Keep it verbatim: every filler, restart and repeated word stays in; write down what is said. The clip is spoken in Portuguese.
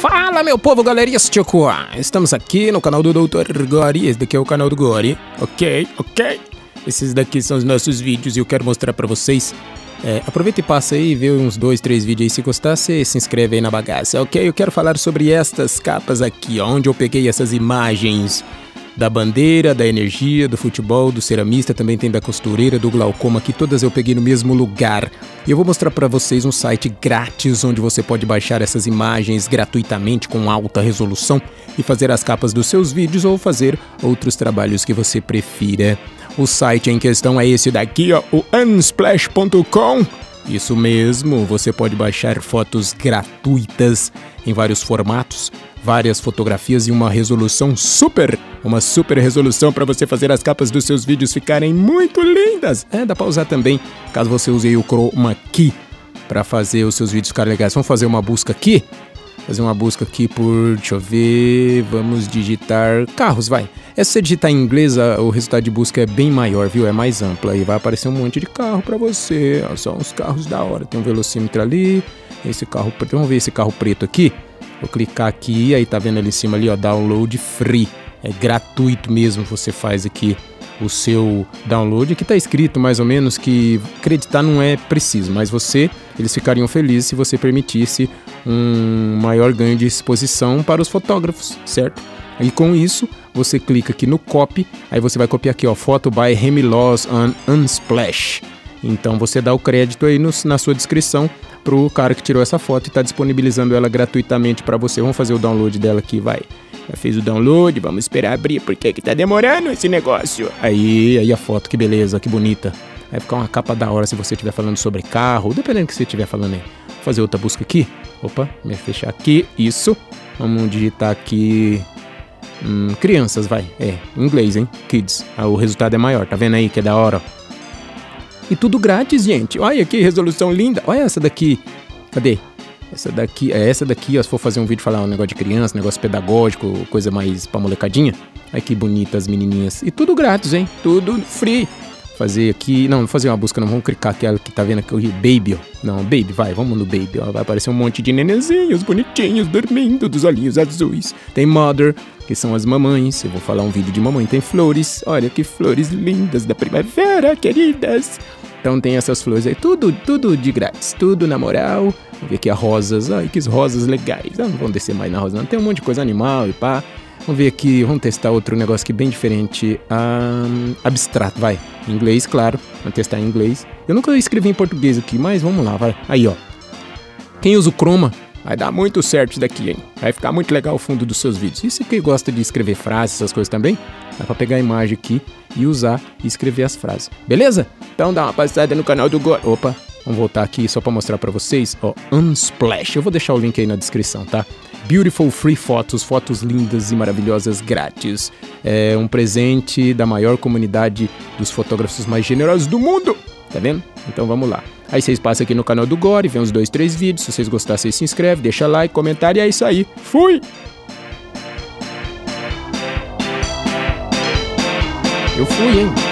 Fala, meu povo, galerinha, estamos aqui no canal do doutor Gori. Esse daqui é o canal do Gori, ok, ok. Esses daqui são os nossos vídeos e eu quero mostrar pra vocês. É, aproveita e passa aí, vê uns dois, três vídeos aí. Se gostar, você se inscreve aí na bagaça, ok? Eu quero falar sobre estas capas aqui, ó, onde eu peguei essas imagens da bandeira, da energia, do futebol, do ceramista, também tem da costureira, do glaucoma, aqui todas eu peguei no mesmo lugar. E eu vou mostrar para vocês um site grátis onde você pode baixar essas imagens gratuitamente com alta resolução e fazer as capas dos seus vídeos ou fazer outros trabalhos que você prefira. O site em questão é esse daqui, ó, o unsplash ponto com. Isso mesmo, você pode baixar fotos gratuitas em vários formatos, várias fotografias e uma resolução super, uma super resolução para você fazer as capas dos seus vídeos ficarem muito lindas. É, dá para usar também, caso você use aí o Chroma Key para fazer os seus vídeos ficarem legais. Vamos fazer uma busca aqui? Fazer uma busca aqui por, deixa eu ver, vamos digitar carros, vai. É se você digitar em inglês, o resultado de busca é bem maior, viu? É mais amplo, aí vai aparecer um monte de carro pra você, ó, só uns carros da hora. Tem um velocímetro ali, esse carro preto, vamos ver esse carro preto aqui. Vou clicar aqui, aí tá vendo ali em cima ali, ó, download free. É gratuito mesmo, você faz aqui o seu download. Aqui tá escrito mais ou menos que acreditar não é preciso, mas você, eles ficariam felizes se você permitisse um maior ganho de exposição para os fotógrafos, certo? E com isso, você clica aqui no copy, aí você vai copiar aqui, ó, photo by Remy Laws on Unsplash. Então você dá o crédito aí no, na sua descrição pro cara que tirou essa foto e está disponibilizando ela gratuitamente para você. Vamos fazer o download dela aqui, vai. Já fez o download, vamos esperar abrir, porque que tá demorando esse negócio. Aí, aí a foto, que beleza, que bonita. Vai ficar uma capa da hora se você estiver falando sobre carro, dependendo do que você estiver falando aí. Vou fazer outra busca aqui. Opa, me fechar aqui, isso. Vamos digitar aqui... Hum, crianças, vai. É, em inglês, hein? Kids. Ah, o resultado é maior, tá vendo aí que é da hora? E tudo grátis, gente. Olha que resolução linda. Olha essa daqui. Cadê? Essa daqui, é essa daqui, ó, se for fazer um vídeo falar um negócio de criança, negócio pedagógico, coisa mais pra molecadinha. Olha que bonitas as menininhas. E tudo grátis, hein? Tudo free. Fazer aqui, não, não fazer uma busca não, vamos clicar aquela que tá vendo aqui, Baby, ó. Não, Baby, vai, vamos no Baby, ó. Vai aparecer um monte de nenenzinhos bonitinhos dormindo dos olhinhos azuis. Tem Mother, que são as mamães. Eu vou falar um vídeo de mamãe. Tem flores, olha que flores lindas da primavera, queridas. Então tem essas flores aí, tudo, tudo de grátis, tudo na moral. Vamos ver aqui as rosas, ai que rosas legais. Ah, não vamos descer mais na rosa não, tem um monte de coisa animal e pá. Vamos ver aqui, vamos testar outro negócio aqui bem diferente. Um, abstrato, vai. Em inglês, claro. Vamos testar em inglês. Eu nunca escrevi em português aqui, mas vamos lá, vai. Aí, ó. Quem usa o Chroma, vai dar muito certo isso daqui, hein? Vai ficar muito legal o fundo dos seus vídeos. E você que gosta de escrever frases, essas coisas também, dá pra pegar a imagem aqui e usar e escrever as frases. Beleza? Então dá uma passada no canal do Gori. Opa, vamos voltar aqui só pra mostrar pra vocês. Ó, Unsplash. Eu vou deixar o link aí na descrição, tá? Beautiful Free Fotos, fotos lindas e maravilhosas grátis. É um presente da maior comunidade dos fotógrafos mais generosos do mundo. Tá vendo? Então vamos lá. Aí vocês passam aqui no canal do Gori, vê uns dois, três vídeos. Se vocês gostarem, vocês se inscrevem, deixa like, comentário e é isso aí. Fui! Eu fui, hein?